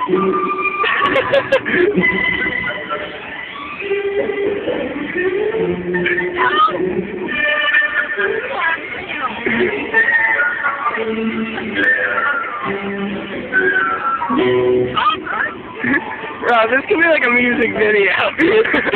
Bro, this could be like a music video.